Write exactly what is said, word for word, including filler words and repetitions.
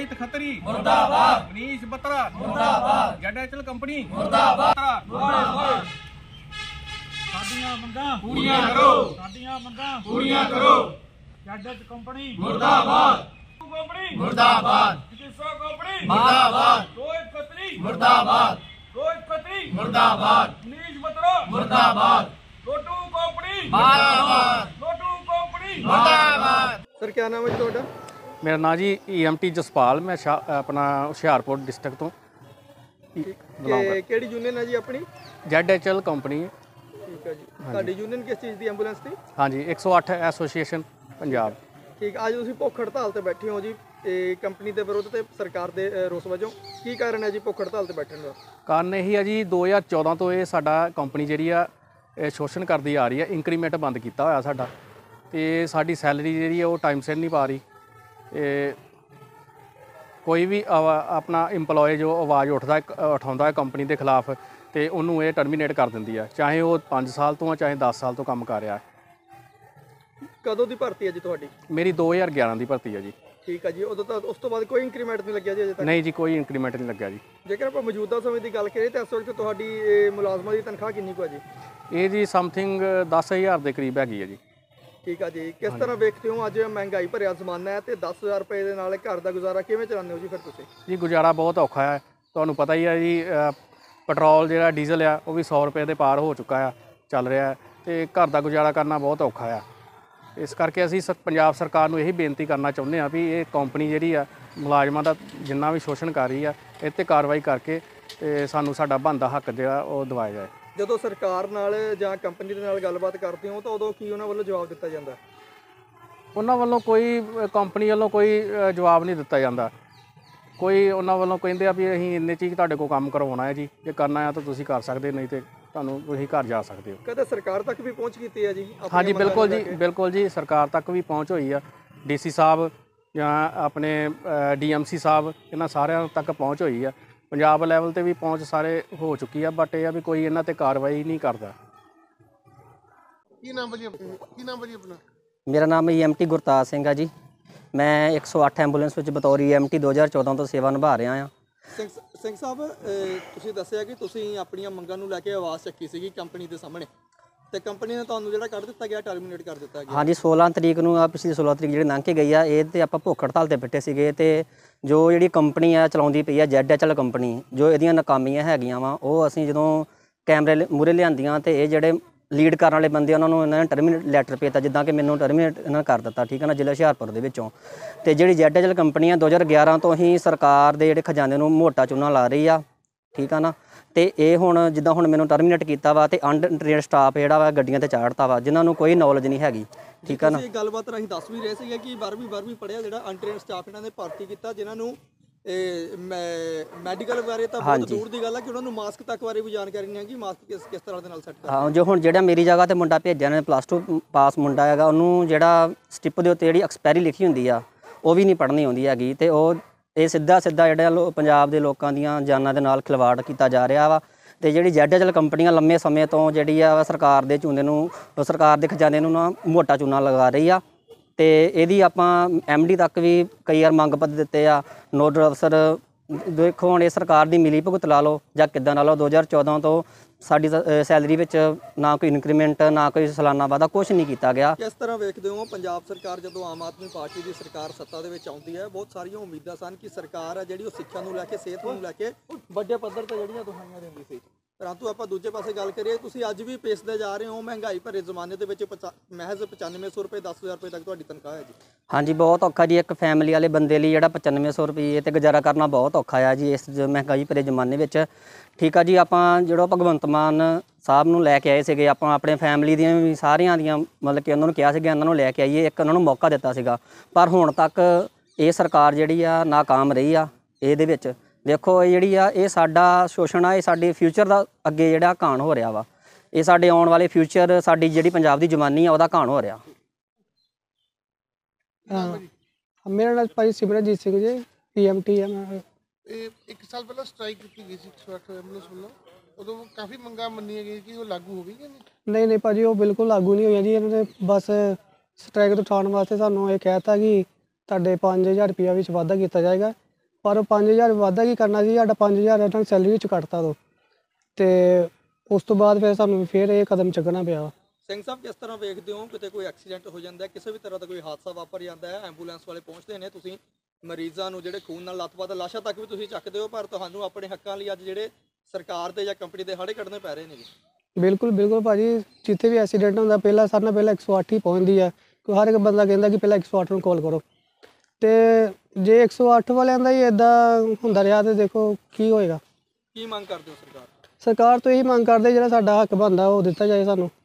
रोहित खत्री मुर्दाबाद, मनीष बत्रा मुर्दाबाद, जेडएचएल कंपनी मुर्दाबाद। साडियां मंगां पूरियां करो, साडियां मंगां पूरियां करो। जेडएच कंपनी मुर्दाबाद कंपनी मुर्दाबाद, चिकित्सा कंपनी मुर्दाबाद, रोहित खत्री मुर्दाबाद, रोहित खत्री मुर्दाबाद, मनीष बत्रा मुर्दाबाद, लोटू कंपनी मुर्दाबाद, लोटू कंपनी मुर्दाबाद। सर क्या नाम है ਤੁਹਾਡਾ? मेरा नाम जी ई एम टी जसपाल, मैं शा अपना हुशियारपुर डिस्ट्रिक्ट तो ਕਿ ਕਿਹੜੀ ਯੂਨੀਅਨ ਹੈ ਜੀ ਆਪਣੀ? Z H L company. ਠੀਕ ਹੈ ਜੀ। ਤੁਹਾਡੀ ਯੂਨੀਅਨ ਕਿਸ ਚੀਜ਼ ਦੀ ਐਂਬੂਲੈਂਸ ਦੀ? हाँ जी, एक सौ अठ एसोसीएशन पंजाब। ਠੀਕ, ਅੱਜ ਤੁਸੀਂ ਭੁੱਖ ਹੜਤਾਲ ਤੇ ਬੈਠੇ ਹੋ ਜੀ ਇਹ ਕੰਪਨੀ ਦੇ ਵਿਰੁੱਧ ਤੇ ਸਰਕਾਰ ਦੇ ਅ, ਰੋਸ ਵਜੋਂ ਕੀ ਕਾਰਨ ਹੈ ਜੀ ਭੁੱਖ ਹੜਤਾਲ ਤੇ ਬੈਠਣ ਦਾ? ਕਾਰਨ ਇਹੀ ਆ ਜੀ, ਦੋ ਹਜ਼ਾਰ ਚੌਦਾਂ ਤੋਂ ਇਹ ਸਾਡਾ ਕੰਪਨੀ ਜਿਹੜੀ ਆ ਇਹ ਸ਼ੋਸ਼ਣ ਕਰਦੀ ਆ ਰਹੀ ਹੈ। ਇੰਕਰੀਮੈਂਟ ਬੰਦ ਕੀਤਾ ਹੋਇਆ ਸਾਡਾ, ਤੇ ਸਾਡੀ ਸੈਲਰੀ ਜਿਹੜੀ ਆ ਉਹ ਟਾਈਮ ਸਿਰ ਨਹੀਂ ਪਾ ਰਹੀ। ਤੇ ਕੋਈ ਵੀ ਆਵਾ- ਆਪਣਾ ਇੰਪਲੋਏ ਜੋ ਆਵਾਜ਼ ਉੱਠਦਾ ਉਠਾਉਂਦਾ ਹੈ ਕੰਪਨੀ ਦੇ ਖਿਲਾਫ, ਤੇ ਉਹਨੂੰ ਇਹ ਟਰਮੀਨੇਟ ਕਰ ਦਿੰਦੀ ਆ, ਚਾਹੇ ਉਹ ਪੰਜ ਸਾਲ ਤੋਂ ਆ ਚਾਹੇ ਦਸ ਸਾਲ ਤੋਂ ਕੰਮ ਕਰ ਰਿਹਾ। ਕਦੋਂ ਦੀ ਭਰਤੀ ਹੈ ਜੀ ਤੁਹਾਡੀ? ਮੇਰੀ ਦੋ ਹਜ਼ਾਰ ਗਿਆਰਾਂ ਦੀ ਭਰਤੀ ਆ ਜੀ। ਠੀਕ ਹੈ ਜੀ। ਉਦੋਂ ਤਾਂ ਉਸ ਤੋਂ ਬਾਅਦ ਕੋਈ ਇੰਕਰੀਮੈਂਟ ਨਹੀਂ ਲੱਗਿਆ ਜੀ ਅਜੇ ਤੱਕ? ਨਹੀਂ ਜੀ, ਕੋਈ ਇੰਕਰੀਮੈਂਟ ਨਹੀਂ ਲੱਗਿਆ ਜੀ। ਜੇਕਰ ਆਪਾਂ ਮੌਜੂਦਾ ਸਮੇਂ ਦੀ ਗੱਲ ਕਰੀਏ ਤਾਂ ਇਸ ਵਕਤ ਤੁਹਾਡੀ ਇਹ ਮੁਲਾਜ਼ਮਾਂ ਦੀ ਤਨਖਾਹ ਕਿੰਨੀ ਕੁ ਹੈ ਜੀ? ਇਹ ਜੀ ਸਮਥਿੰਗ ਦਸ ਹਜ਼ਾਰ ਦੇ ਕਰੀਬ ਹੈਗੀ ਹੈ ਜੀ। ਠੀਕ ਆ ਜੀ। ਕਿਸ ਤਰ੍ਹਾਂ ਵੇਖਦੇ ਹੋ ਅੱਜ ਮਹਿੰਗਾਈ ਭਰਿਆ ਜ਼ਮਾਨਾ ਹੈ ਤੇ ਦਸ ਹਜ਼ਾਰ ਰੁਪਏ ਦੇ ਨਾਲ ਘਰ ਦਾ ਗੁਜ਼ਾਰਾ ਕਿਵੇਂ ਚਲਾਉਂਦੇ ਹੋ ਜੀ ਫਿਰ ਤੁਸੀਂ? ਜੀ ਗੁਜ਼ਾਰਾ ਬਹੁਤ ਔਖਾ ਹੈ, ਤੁਹਾਨੂੰ ਪਤਾ ਹੀ ਹੈ ਜੀ। ਅ, ਪੈਟਰੋਲ ਜਿਹੜਾ ਡੀਜ਼ਲ ਆ ਉਹ ਵੀ ਸੌ ਰੁਪਏ ਦੇ ਪਾਰ ਹੋ ਚੁੱਕਾ ਆ, ਚੱਲ ਰਿਹਾ, ਤੇ ਘਰ ਦਾ ਗੁਜ਼ਾਰਾ ਕਰਨਾ ਬਹੁਤ ਔਖਾ ਆ। ਇਸ ਕਰਕੇ ਅਸੀਂ ਸ ਪੰਜਾਬ ਸਰਕਾਰ ਨੂੰ ਇਹੀ ਬੇਨਤੀ ਕਰਨਾ ਚਾਹੁੰਦੇ ਹਾਂ ਵੀ ਇਹ ਕੰਪਨੀ ਜਿਹੜੀ ਆ ਮੁਲਾਜ਼ਮਾਂ ਦਾ ਜਿੰਨਾ ਵੀ ਸ਼ੋਸ਼ਣ ਕਰ ਰਹੀ ਆ, ਇਹ 'ਤੇ ਕਾਰਵਾਈ ਕਰਕੇ ਤੇ ਸਾਨੂੰ ਸਾਡਾ ਬਣਦਾ ਹੱਕ ਜਿਹੜਾ ਉਹ ਦਿਵਾਇਆ ਜਾਏ। ਜਦੋਂ ਸਰਕਾਰ ਨਾਲ ਜਾਂ ਕੰਪਨੀ ਦੇ ਨਾਲ ਗੱਲਬਾਤ ਕਰਦੇ ਹੋ ਤਾਂ ਉਦੋਂ ਕੀ ਉਹਨਾਂ ਵੱਲੋਂ ਜਵਾਬ ਦਿੱਤਾ ਜਾਂਦਾ? ਉਹਨਾਂ ਵੱਲੋਂ ਕੋਈ ਕੰਪਨੀ ਵੱਲੋਂ ਕੋਈ ਅ, ਜਵਾਬ ਨਹੀਂ ਦਿੱਤਾ ਜਾਂਦਾ। ਕੋਈ ਉਹਨਾਂ ਵੱਲੋਂ ਕਹਿੰਦੇ ਆ ਵੀ ਅਸੀਂ ਇੰਨੇ ਚੀਜ਼ ਤੁਹਾਡੇ ਕੋਲ ਕੰਮ ਕਰਵਾਉਣਾ ਹੈ ਜੀ, ਜੇ ਕਰਨਾ ਆ ਤਾਂ ਤੁਸੀਂ ਕਰ ਸਕਦੇ, ਨਹੀਂ ਤੇ ਤੁਹਾਨੂੰ ਤੁਸੀਂ ਘਰ ਜਾ ਸਕਦੇ ਹੋ। ਕਦੇ ਸਰਕਾਰ ਤੱਕ ਵੀ ਪਹੁੰਚ ਕੀਤੀ ਹੈ ਜੀ? ਹਾਂਜੀ ਬਿਲਕੁਲ ਜੀ, ਬਿਲਕੁਲ ਜੀ, ਸਰਕਾਰ ਤੱਕ ਵੀ ਪਹੁੰਚ ਹੋਈ ਆ। ਡੀ ਸੀ ਸਾਹਿਬ ਜਾਂ ਆਪਣੇ ਡੀ ਐਮ ਸੀ ਸਾਹਿਬ, ਇਹਨਾਂ ਸਾਰਿਆਂ ਤੱਕ ਪਹੁੰਚ ਹੋਈ ਆ। ਪੰਜਾਬ ਲੈਵਲ ਤੇ ਵੀ ਪਹੁੰਚ ਸਾਰੇ ਹੋ ਚੁੱਕੀ ਆ, ਬਟ ਇਹ ਆ ਵੀ ਕੋਈ ਇਹਨਾਂ ਤੇ ਕਾਰਵਾਈ ਨਹੀਂ ਕਰਦਾ। ਕੀ ਨਾਮ ਭਾਜੀ ਆਪਣਾ? ਕੀ ਨਾਮ ਭਾਜੀ ਆਪਣਾ? ਮੇਰਾ ਨਾਮ E M T Gurtaj Singh ਆ ਜੀ। ਮੈਂ ਇੱਕ ਸੌ ਅੱਠ ਐਂਬੂਲੈਂਸ ਵਿੱਚ ਬਤੌਰ ਈ ਐਮ ਟੀ ਦੋ ਹਜ਼ਾਰ ਚੌਦਾਂ ਤੋਂ ਸੇਵਾ ਨਿਭਾ ਰਿਹਾ ਹਾਂ। ਸਿੰਘ ਸਿੰਘ ਸਾਹਿਬ, ਅ, ਤੁਸੀਂ ਦੱਸਿਆ ਕਿ ਤੁਸੀਂ ਆਪਣੀਆਂ ਮੰਗਾਂ ਨੂੰ ਲੈ ਕੇ ਆਵਾਜ਼ ਚੱਕੀ ਸੀਗੀ ਕੰਪਨੀ ਦੇ ਸਾਹਮਣੇ, ਤੇ ਕੰਪਨੀ ਨੇ ਤੁਹਾਨੂੰ ਜਿਹੜਾ ਕੱਢ ਦਿੱਤਾ ਗਿਆ, ਟਰਮੀਨੇਟ ਕਰ ਦਿੱਤਾ ਗਿਆ। ਹਾਂਜੀ, ਸੋਲਾਂ ਤਰੀਕ ਨੂੰ ਆ, ਪਿਛਲੀ ਸੋਲਾਂ ਤਰੀਕ ਜਿਹੜੀ ਲੰਘ ਕੇ ਗਈ ਆ, ਇਹ 'ਤੇ ਆਪਾਂ ਭੁੱਖ ਹੜਤਾਲ 'ਤੇ ਬੈਠੇ ਸੀਗੇ। ਤੇ ਜੋ ਜਿਹੜੀ ਕੰਪਨੀ ਆ ਚਲਾਉਂਦੀ ਪਈ ਆ ਜੈਡ ਐਚ ਐਲ ਕੰਪਨੀ, ਜੋ ਇਹਦੀਆਂ ਨਾਕਾਮੀਆਂ ਹੈਗੀਆਂ ਵਾ ਉਹ ਅਸੀਂ ਜਦੋਂ ਕੈਮਰੇ ਮੂਹਰੇ ਲਿਆਂਦੀਆਂ, ਤੇ ਇਹ ਜਿਹੜੇ ਲੀਡ ਕਰਨ ਵਾਲੇ ਬੰਦੇ ਉਹਨਾਂ ਨੂੰ ਇਹਨਾਂ ਨੇ ਟਰਮੀਨੇਟ ਲੈਟਰ ਭੇਜਤਾ, ਜਿੱਦਾਂ ਕਿ ਮੈਨੂੰ ਟਰਮੀਨੇਟ ਇਹਨਾਂ ਨੇ ਕਰ ਦਿੱਤਾ, ਠੀਕ ਹੈ ਨਾ, ਜ਼ਿਲ੍ਹਾ ਹੁਸ਼ਿਆਰਪੁਰ ਦੇ ਵਿੱਚੋਂ। ਤੇ ਜਿਹੜੀ ਜੈਡ ਐਚ ਐਲ ਕੰਪਨੀ ਆ ਦੋ ਹਜ਼ਾਰ ਗਿਆਰਾਂ ਤੋਂ ਹੀ ਸਰਕਾਰ ਦੇ ਜਿਹੜੇ ਖਜ਼ਾਨੇ ਨੂੰ ਮੋਟਾ ਚੂਨਾ ਲਾ ਰਹੀ ਆ, ਠੀਕ ਆ ਨਾ। ਤੇ ਇਹ ਹੁਣ ਜਿੱਦਾਂ ਹੁਣ ਮੈਨੂੰ ਟਰਮੀਨੇਟ ਕੀਤਾ ਵਾ, ਤੇ ਅਨਟ੍ਰੇਨਡ ਸਟਾਫ ਜਿਹੜਾ ਵਾ ਗੱਡੀਆਂ ਤੇ ਚਾੜਤਾ ਵਾ, ਜਿਨ੍ਹਾਂ ਨੂੰ ਕੋਈ ਨੌਲੇਜ ਨਹੀਂ ਹੈਗੀ, ਠੀਕ ਆ ਨਾ। ਤੁਸੀਂ ਗੱਲਬਾਤ ਰਾਹੀਂ ਦੱਸ ਵੀ ਰਹੇ ਸੀਗੇ ਕਿ ਬਾਰਵੀਂ ਬਾਰਵੀਂ ਪੜ੍ਹਿਆ ਜਿਹੜਾ ਅਨਟ੍ਰੇਨਡ ਸਟਾਫ ਇਹਨਾਂ ਨੇ ਭਰਤੀ ਕੀਤਾ, ਜਿਨ੍ਹਾਂ ਨੂੰ ਇਹ ਮੈਡੀਕਲ ਬਾਰੇ ਤਾਂ ਬਹੁਤ ਦੂਰ ਦੀ ਗੱਲ ਹੈ ਕਿ ਉਹਨਾਂ ਨੂੰ ਮਾਸਕ ਤੱਕ ਬਾਰੇ ਵੀ ਜਾਣਕਾਰੀ ਨਹੀਂ ਹੈਗੀ, ਮਾਸਕ ਕਿਸ ਕਿਸ ਤਰ੍ਹਾਂ ਦੇ ਨਾਲ ਸੈੱਟ ਕਰਨਾ। ਹਾਂ, ਜੋ ਹੁਣ ਜਿਹੜਾ ਮੇਰੀ ਜਗ੍ਹਾ ਤੇ ਮੁੰਡਾ ਭੇਜਿਆ ਨੇ ਪਲੱਸ ਟੂ ਪਾਸ ਮੁੰਡਾ ਹੈਗਾ, ਉਹਨੂੰ ਜਿਹੜਾ ਸਟਿਪ ਦੇ ਉੱਤੇ ਜਿਹੜੀ ਐਕਸਪਾਇਰੀ ਲਿਖੀ ਹੁੰਦੀ ਆ ਉਹ ਵੀ ਨਹੀਂ ਪੜ੍ਹਨੀ ਆਉਂਦੀ ਹੈਗੀ। ਤੇ ਉਹ ਇਹ ਸਿੱਧਾ ਸਿੱਧਾ ਜਿਹੜਾ ਲੋ ਪੰਜਾਬ ਦੇ ਲੋਕਾਂ ਦੀਆਂ ਜਾਨਾਂ ਦੇ ਨਾਲ ਖਿਲਵਾੜ ਕੀਤਾ ਜਾ ਰਿਹਾ ਵਾ। ਤੇ ਜਿਹੜੀ ਜੈਡ ਐਚ ਐਲ ਕੰਪਨੀਆਂ ਲੰਮੇ ਸਮੇਂ ਤੋਂ ਜਿਹੜੀ ਆ ਸਰਕਾਰ ਦੇ ਚੂਨੇ ਨੂੰ, ਸਰਕਾਰ ਦੇ ਖਜ਼ਾਨੇ ਨੂੰ ਨਾ ਮੋਟਾ ਚੂਨਾ ਲਗਾ ਰਹੀ ਆ। ਤੇ ਇਹਦੀ ਆਪਾਂ ਐਮ ਡੀ ਤੱਕ ਵੀ ਕਈ ਵਾਰ ਮੰਗ ਪੱਤਰ ਦਿੱਤੇ ਆ। ਨੋਡਲ ਅਫਸਰ ਦੇਖੋ, ਹੁਣ ਇਹ ਸਰਕਾਰ ਦੀ ਮਿਲੀ ਭੁਗਤ ਲਾ ਲਓ ਜਾਂ ਕਿੱਦਾਂ ਲਾ ਲਓ, ਦੋ ਹਜ਼ਾਰ ਚੌਦਾਂ ਤੋਂ ਸਾਡੀ ਸੈਲਰੀ ਵਿੱਚ ਨਾ ਕੋਈ ਇਨਕਰੀਮੈਂਟ, ਨਾ ਕੋਈ ਸਾਲਾਨਾ ਵਾਧਾ, ਕੁਛ ਨਹੀਂ ਕੀਤਾ ਗਿਆ। ਕਿਸ ਤਰ੍ਹਾਂ ਵੇਖਦੇ ਹੋ ਪੰਜਾਬ ਸਰਕਾਰ ਜਦੋਂ ਆਮ ਆਦਮੀ ਪਾਰਟੀ ਦੀ ਸਰਕਾਰ ਸੱਤਾ ਦੇ ਵਿੱਚ ਆਉਂਦੀ ਹੈ, ਬਹੁਤ ਸਾਰੀਆਂ ਉਮੀਦਾਂ ਸਨ ਕਿ ਸਰਕਾਰ ਹੈ ਜਿਹੜੀ ਉਹ ਸਿੱਖਿਆ ਨੂੰ ਲੈ ਕੇ, ਸਿਹਤ ਨੂੰ ਲੈ ਕੇ ਵੱਡੇ ਪੱਧਰ ਤੇ ਜਿਹੜੀਆਂ ਦੁਹਾਈਆਂ ਦਿੰਦੀ ਸੀ, ਪਰੰਤੂ ਆਪਾਂ ਦੂਜੇ ਪਾਸੇ ਗੱਲ ਕਰੀਏ, ਤੁਸੀਂ ਅੱਜ ਵੀ ਪੇਸ਼ਦੇ ਜਾ ਰਹੇ ਹੋ ਮਹਿੰਗਾਈ ਭਰੇ ਜ਼ਮਾਨੇ ਦੇ ਵਿੱਚ ਮਹਿਜ਼ ਪਚਾਨਵੇਂ ਸੌ ਰੁਪਏ ਦਸ ਹਜ਼ਾਰ ਰੁਪਏ ਤੱਕ ਤੁਹਾਡੀ ਤਨਖਾਹ ਹੈ ਜੀ। ਹਾਂਜੀ, ਬਹੁਤ ਔਖਾ ਜੀ। ਇੱਕ ਫੈਮਿਲੀ ਵਾਲੇ ਬੰਦੇ ਲਈ ਜਿਹੜਾ ਪਚਾਨਵੇਂ ਸੌ ਰੁਪਏ ਤੇ ਗੁਜ਼ਾਰਾ ਕਰਨਾ ਬਹੁਤ ਔਖਾ ਆ ਜੀ ਇਸ ਮਹਿੰਗਾਈ ਭਰੇ ਜ਼ਮਾਨੇ ਵਿੱਚ, ਠੀਕ ਆ ਜੀ। ਆਪਾਂ ਜਿਹੜਾ ਭਗਵੰਤ ਮਾਨ ਸਾਹਿਬ ਨੂੰ ਲੈ ਕੇ ਆਏ ਸੀਗੇ, ਆਪਾਂ ਆਪਣੇ ਫੈਮਿਲੀ ਦੀਆਂ ਵੀ ਸਾਰਿਆਂ ਦੀਆਂ ਮਤਲਬ ਕਿ ਉਹਨਾਂ ਨੂੰ ਕਿਹਾ ਸੀਗਾ ਇਹਨਾਂ ਨੂੰ ਲੈ ਕੇ ਆਈਏ, ਇੱਕ ਉਹਨਾਂ ਨੂੰ ਮੌਕਾ ਦਿੱਤਾ ਸੀਗਾ, ਪਰ ਹੁਣ ਤੱਕ ਇਹ ਸਰਕਾਰ ਜਿਹੜੀ ਆ ਨਾਕਾਮ ਰਹੀ ਆ ਇਹਦੇ ਵਿੱਚ। ਦੇਖੋ, ਇਹ ਜਿਹੜੀ ਆ ਇਹ ਸਾਡਾ ਸ਼ੋਸ਼ਣ ਆ, ਇਹ ਸਾਡੇ ਫਿਊਚਰ ਦਾ ਅੱਗੇ ਜਿਹੜਾ ਘਾਣ ਹੋ ਰਿਹਾ ਵਾ, ਇਹ ਸਾਡੇ ਆਉਣ ਵਾਲੇ ਫਿਊਚਰ, ਸਾਡੀ ਜਿਹੜੀ ਪੰਜਾਬ ਦੀ ਜਵਾਨੀ ਆ ਉਹਦਾ ਘਾਣ ਹੋ ਰਿਹਾ। ਮੇਰਾ ਨਾਮ ਭਾਈ ਸਿਮਰਨਜੀਤ ਸਿੰਘ ਜੀ, ਈ ਐਮ ਟੀ ਹੈ ਮੈਂ। ਇਹ ਇੱਕ ਸਾਲ ਪਹਿਲਾਂ ਸਟ੍ਰਾਈਕ ਕੀਤੀ ਗਈ ਸੀ ਇੱਕ ਸੌ ਅੱਠ ਐਂਬੂਲੈਂਸ ਵੱਲੋਂ, ਉਦੋਂ ਕਾਫੀ ਮੰਗਾਂ ਮੰਨੀਆਂ ਗਈਆਂ ਕਿ ਉਹ ਲਾਗੂ ਹੋ ਗਈਆਂ ਨੇ? ਨਹੀਂ ਨਹੀਂ ਭਾਜੀ, ਉਹ ਬਿਲਕੁਲ ਲਾਗੂ ਨਹੀਂ ਹੋਈਆਂ ਜੀ। ਇਹਨਾਂ ਨੇ ਬਸ ਸਟ੍ਰਾਈਕ ਤੋਂ ਉਠਾਉਣ ਵਾਸਤੇ ਸਾਨੂੰ ਇਹ ਕਹਿ ਦਿੱਤਾ ਕਿ ਤੁਹਾਡੇ ਪੰਜ ਹਜ਼ਾਰ ਰੁਪਈਆ ਵਿੱਚ ਵਾਧਾ ਕੀਤਾ ਜਾਏਗਾ, ਪਰ ਉਹ ਪੰਜ ਹਜ਼ਾਰ ਵਾਧਾ ਕੀ ਕਰਨਾ ਸੀ, ਸਾਡਾ ਪੰਜ ਹਜ਼ਾਰ ਇਹਨਾਂ ਨੇ ਸੈਲਰੀ ਵਿੱਚ ਕੱਟਤਾ ਦੋ, ਤੇ ਉਸ ਤੋਂ ਬਾਅਦ ਫਿਰ ਸਾਨੂੰ ਫਿਰ ਇਹ ਕਦਮ ਚੁੱਕਣਾ ਪਿਆ। ਸਿੰਘ ਸਾਹਿਬ ਕਿਸ ਤਰ੍ਹਾਂ ਵੇਖਦੇ ਹੋ, ਕਿਤੇ ਕੋਈ ਐਕਸੀਡੈਂਟ ਹੋ ਜਾਂਦਾ ਹੈ, ਕਿਸੇ ਵੀ ਤਰ੍ਹਾਂ ਦਾ ਕੋਈ ਹਾਦਸਾ ਵਾਪਰ ਜਾਂਦਾ ਹੈ, ਐਂਬੂਲੈਂਸ ਵਾਲੇ ਪਹੁੰਚਦੇ ਨੇ, ਤੁਸੀਂ ਮਰੀਜ਼ਾਂ ਨੂੰ ਜਿਹੜੇ ਖੂਨ ਨਾਲ ਲੱਥਪੱਥ ਲਾਸ਼ਾਂ ਤੱਕ ਵੀ ਤੁਸੀਂ ਚੱਕਦੇ ਹੋ, ਪਰ ਤੁਹਾਨੂੰ ਆਪਣੇ ਹੱਕਾਂ ਲਈ ਅੱਜ ਜਿਹੜੇ ਸਰਕਾਰ ਦੇ ਜਾਂ ਕੰਪਨੀ ਦੇ ਹਾੜੇ ਕੱਢਣੇ ਪੈ ਰਹੇ ਨੇ ਜੀ। ਬਿਲਕੁਲ ਬਿਲਕੁਲ ਭਾਜੀ, ਜਿੱਥੇ ਵੀ ਐਕਸੀਡੈਂਟ ਹੁੰਦਾ ਪਹਿਲਾਂ ਸਾਰਿਆਂ ਨਾਲ ਪਹਿਲਾਂ ਇੱਕ ਸੌ ਅੱਠ ਹੀ ਪਹੁੰਚਦੀ ਆ, ਕਿ ਹਰ ਇੱਕ ਬੰਦਾ ਕਹਿੰਦਾ ਕਿ ਪਹਿਲਾਂ ਇੱਕ ਸੌ ਅੱਠ ਨੂੰ ਕਾਲ ਕਰੋ, ਤੇ ਜੇ ਇੱਕ ਸੌ ਅੱਠ ਵਾਲਿਆਂ ਦਾ ਹੀ ਇੱਦਾਂ ਹੁੰਦਾ ਰਿਹਾ ਤੇ ਦੇਖੋ ਕੀ ਹੋਏਗਾ। ਕੀ ਮੰਗ ਕਰਦੇ ਹੋ ਸਰਕਾਰ? ਸਰਕਾਰ ਤੋਂ ਇਹੀ ਮੰਗ ਕਰਦੇ ਜਿਹੜਾ ਸਾਡਾ ਹੱਕ ਬਣਦਾ ਉਹ ਦਿੱਤਾ ਜਾਏ ਸਾਨੂੰ।